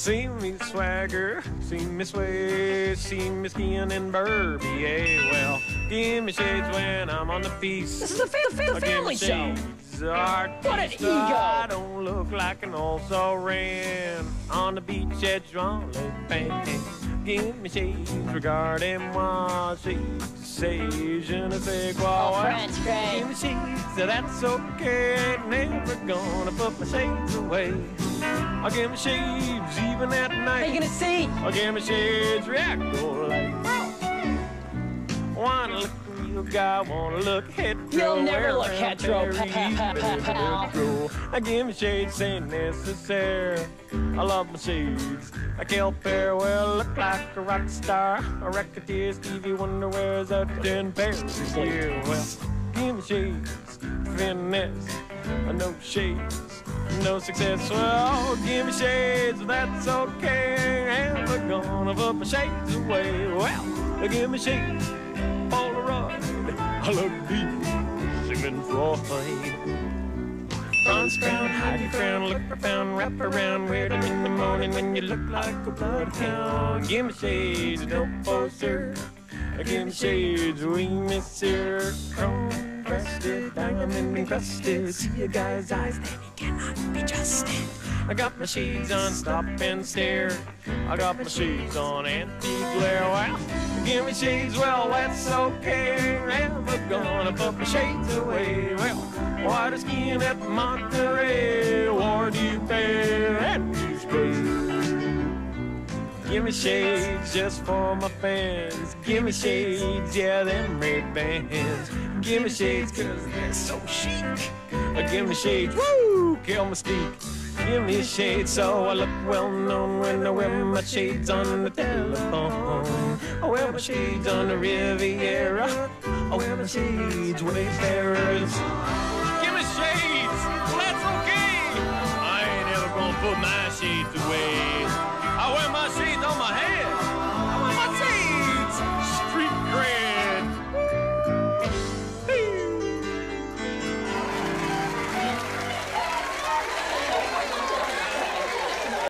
See me swagger, see me sway, see me skiing in Burby, yeah, well, give me shades when I'm on the beach. This is a family show. What an ego! I don't look like an also ran on the beach at Jean Le Pen. Give me shades regarding moi, shades say, je ne sais quoi. Oh, French, great. Give me shades, that's okay. Never gonna put my shades away. I'll give me shades even at night. How you gonna see? I'll give me shades reactor light. Wanna look real guy, wanna look hetero. You'll never look hetero, pal. I give me shades, say necessary. I love my shades. I can't pair well, look like a rock star. A racketeer, Stevie Wonder wears out 10 pairs. Yeah, well, give me shades, finesse. No shades, no success. Well, give me shades, that's okay. And we're gonna put my shades away. Well, give me shades, Polaroid. I look deep, Sigmund Freud. Bronze crown, hide crown, look profound, wrap around, wear them in the morning when you look like a bloodhound. Give me shades, dope poster. Give me shades, we miss her. Chrome breasted, diamond encrusted. See a guy's eyes, then he cannot be trusted. I got my shades on, stop and stare. I got my shades on, anti-glare. Well, give me shades, well, that's okay. Never gonna put my shades away. Well, water skiing at Monterey, or do you pay and you stay? Give me shades just for my fans. Give me shades, yeah, them red bands. Give me shades, cause they're so chic. Give me shades, woo, kill mystique. Give me shades so I look well known when I wear my shades on the telephone. I wear my shades on the Riviera. I wear my shades, wayfarers. Give me shades, well, that's okay. I ain't ever gonna put my shades away.